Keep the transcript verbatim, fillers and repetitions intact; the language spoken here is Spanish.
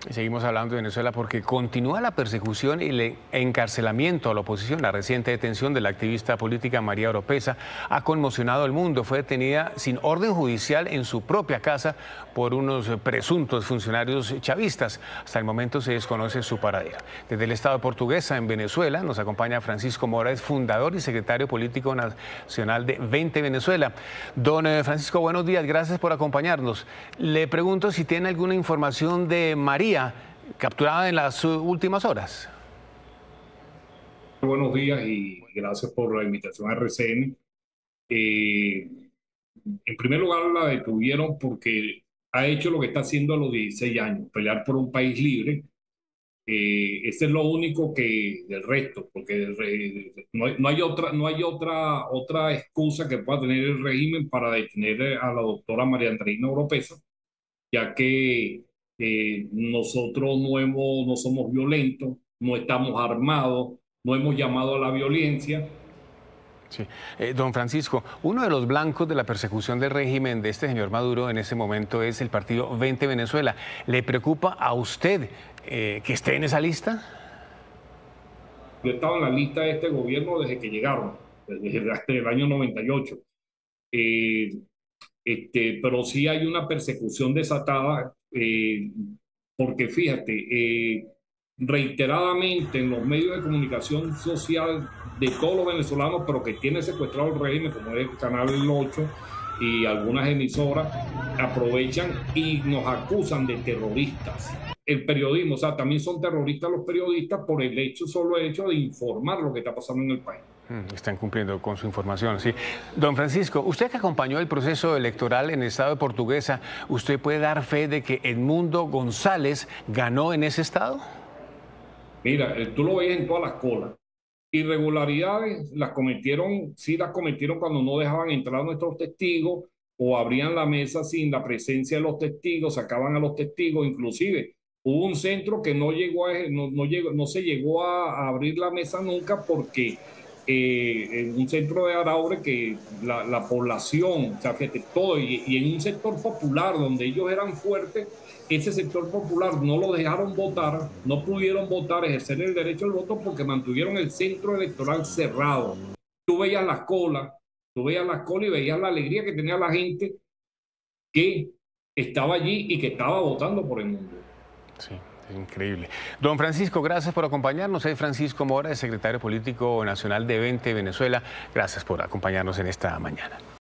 Seguimos hablando de Venezuela porque continúa la persecución y el encarcelamiento a la oposición. La reciente detención de la activista política María Oropesa ha conmocionado al mundo. Fue detenida sin orden judicial en su propia casa por unos presuntos funcionarios chavistas. Hasta el momento se desconoce su paradero. Desde el Estado de Portuguesa, en Venezuela, nos acompaña Francisco Mora, es fundador y secretario político nacional de veinte Venezuela. Don Francisco, buenos días, gracias por acompañarnos. Le pregunto si tiene alguna información de María, capturada en las últimas horas. Buenos días y gracias por la invitación a R C N. Eh, en primer lugar, la detuvieron porque ha hecho lo que está haciendo a los dieciséis años, pelear por un país libre. Eh, ese es lo único que del resto, porque el re, no, hay, no hay otra, no hay otra, otra excusa que pueda tener el régimen para detener a la doctora María Andreina Oropesa, ya que eh, nosotros no, hemos, no somos violentos, no estamos armados, no hemos llamado a la violencia. Sí. Eh, don Francisco, uno de los blancos de la persecución del régimen de este señor Maduro en ese momento es el partido veinte Venezuela. ¿Le preocupa a usted eh, que esté en esa lista? Yo he estado en la lista de este gobierno desde que llegaron, desde el, desde el año noventa y ocho. Eh, este, pero sí hay una persecución desatada, eh, porque fíjate, eh, reiteradamente en los medios de comunicación social de todos los venezolanos, pero que tiene secuestrado el régimen, como es el Canal ocho y algunas emisoras, aprovechan y nos acusan de terroristas. El periodismo, o sea, también son terroristas los periodistas por el hecho, solo el hecho de informar lo que está pasando en el país. Están cumpliendo con su información, sí. Don Francisco, usted que acompañó el proceso electoral en el estado de Portuguesa, ¿usted puede dar fe de que Edmundo González ganó en ese estado? Mira, tú lo ves en todas las colas. Irregularidades las cometieron, sí las cometieron cuando no dejaban entrar a nuestros testigos o abrían la mesa sin la presencia de los testigos, sacaban a los testigos, inclusive hubo un centro que no llegó a, no, no, llegó, no se llegó a, a abrir la mesa nunca porque eh, en un centro de Araure que la, la población, o sea, fíjate, todo, y, y en un sector popular donde ellos eran fuertes, ese sector popular no lo dejaron votar, no pudieron votar, ejercer el derecho al voto porque mantuvieron el centro electoral cerrado. Tú veías las colas, tú veías las colas y veías la alegría que tenía la gente que estaba allí y que estaba votando por el mundo. Sí. Increíble. Don Francisco, gracias por acompañarnos. Soy Francisco Mora, secretario político nacional de veinte Venezuela. Gracias por acompañarnos en esta mañana.